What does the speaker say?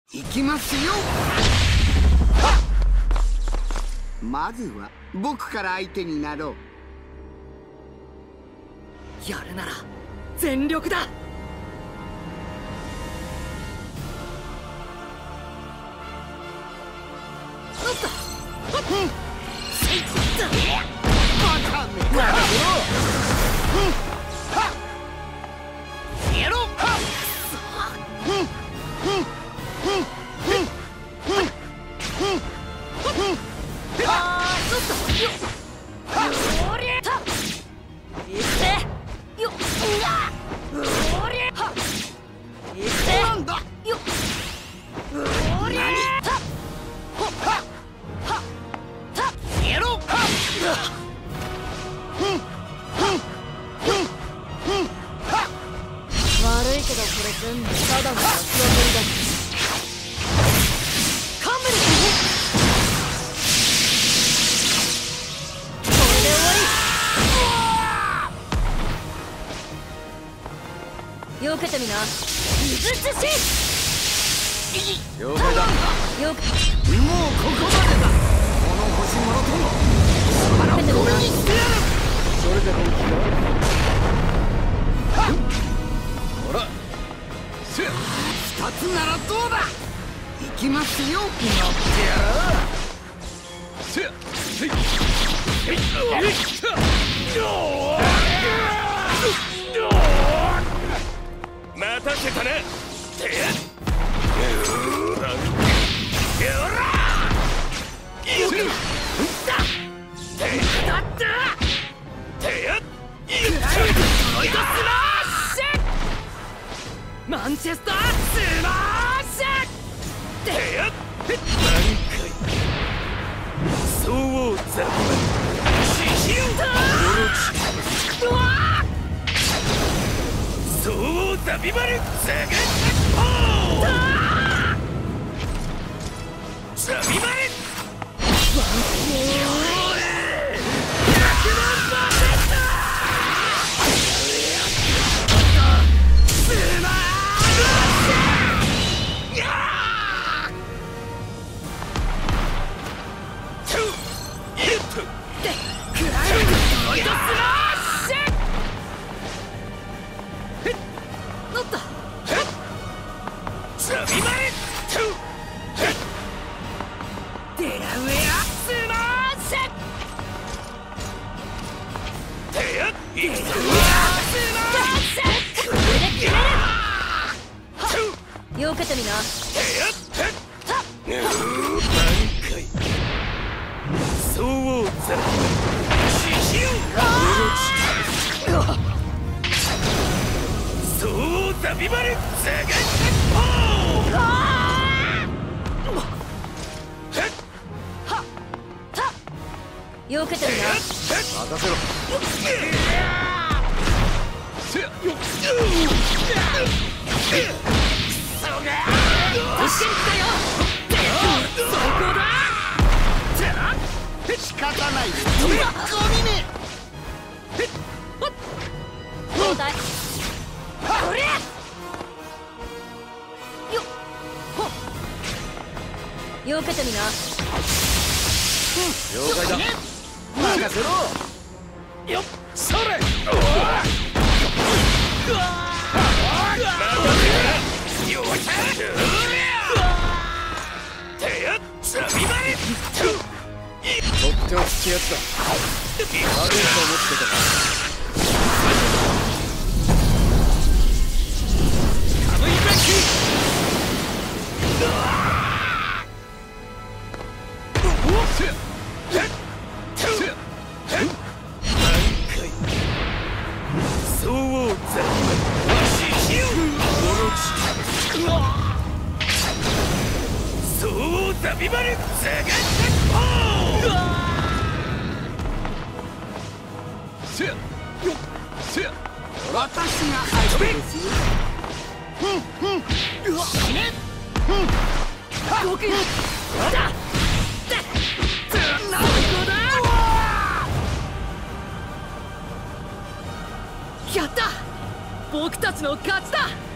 行きますよ。まずは僕から相手になろう。やるなら全力だ。悪いけどこれ全部ただの役割だ。カメルこれで終わり。よけてみな。水寿司了解だ。 よもうここまでだ。この星もろともけてみな。 それで本気だ。ほら二つならどうだ。行きますよ。乗ってや待たせたな。 マンチェスタースマッシュ。 そうザビマシシウタそうザビマルザガザビマルよけてみな。 そうザシシウそうザビマルザガよけてみな。 任せろ。仕方ない。 交代。これよけてみな。 了解だ。任せろ。 よっそれとっておきってやつだ。悪いと思ってた。 カムイバッそうザシシウそうザビマルザガ私が相手ですよ。 僕だ。やった。僕たちの勝ちだ。